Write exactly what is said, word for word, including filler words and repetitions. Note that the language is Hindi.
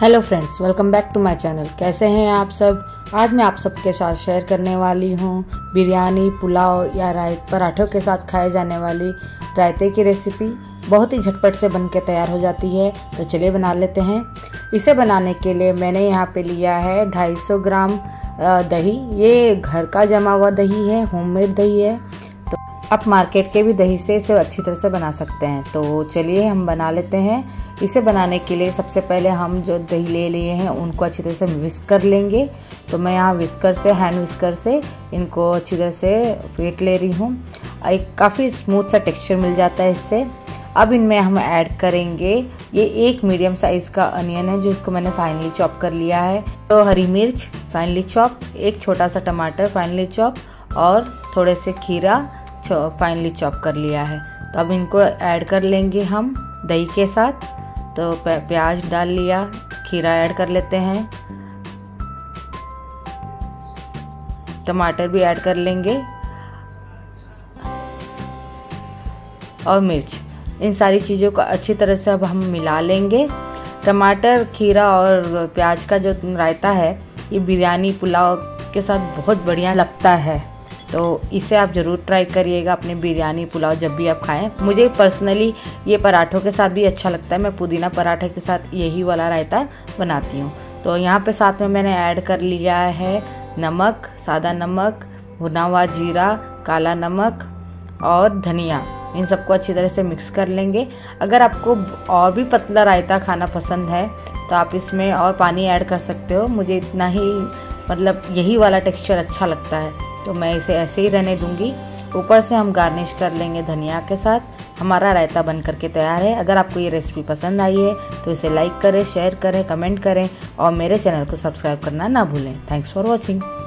Hello friends, welcome back to my channel. कैसे हैं आप सब। आज मैं आप सबके साथ शेयर करने वाली हूं बिरयानी, पुलाव या रायत पराठों के साथ खाए जाने वाली रायते की रेसिपी। बहुत ही झटपट से बनके तैयार हो जाती है, तो चलिए बना लेते हैं। इसे बनाने के लिए मैंने यहाँ पे लिया है ढाई सौ ग्राम दही। ये घर का जमा हुआ दही है, होममेड दही है। तो आप मार्केट के भी दही से इसे अच्छी तरह से बना सकते हैं। तो चलिए हम बना लेते हैं। इसे बनाने के लिए सबसे पहले हम जो दही ले लिए हैं उनको अच्छी तरह से विस्क कर लेंगे। तो मैं यहाँ विस्कर से, हैंड विस्कर से इनको अच्छी तरह से फेंट ले रही हूँ। एक काफ़ी स्मूथ सा टेक्सचर मिल जाता है इससे। अब इनमें हम ऐड करेंगे, ये एक मीडियम साइज़ का अनियन है जिसको मैंने फाइनली चॉप कर लिया है। तो हरी मिर्च फाइनली चॉप, एक छोटा सा टमाटर फाइनली चॉप और थोड़े से खीरा फाइनली चॉप कर लिया है। तो अब इनको ऐड कर लेंगे हम दही के साथ। तो प्याज डाल लिया, खीरा ऐड कर लेते हैं, टमाटर भी ऐड कर लेंगे और मिर्च। इन सारी चीज़ों को अच्छी तरह से अब हम मिला लेंगे। टमाटर, खीरा और प्याज का जो रायता है ये बिरयानी पुलाव के साथ बहुत बढ़िया लगता है। तो इसे आप ज़रूर ट्राई करिएगा अपने बिरयानी पुलाव जब भी आप खाएं। मुझे पर्सनली ये पराठों के साथ भी अच्छा लगता है। मैं पुदीना पराठे के साथ यही वाला रायता बनाती हूँ। तो यहाँ पे साथ में मैंने ऐड कर लिया है नमक, सादा नमक, भुना हुआ जीरा, काला नमक और धनिया। इन सबको अच्छी तरह से मिक्स कर लेंगे। अगर आपको और भी पतला रायता खाना पसंद है तो आप इसमें और पानी ऐड कर सकते हो। मुझे इतना ही मतलब यही वाला टेक्सचर अच्छा लगता है, तो मैं इसे ऐसे ही रहने दूंगी। ऊपर से हम गार्निश कर लेंगे धनिया के साथ। हमारा रायता बन करके तैयार है। अगर आपको ये रेसिपी पसंद आई है तो इसे लाइक करें, शेयर करें, कमेंट करें और मेरे चैनल को सब्सक्राइब करना ना भूलें। Thanks for watching.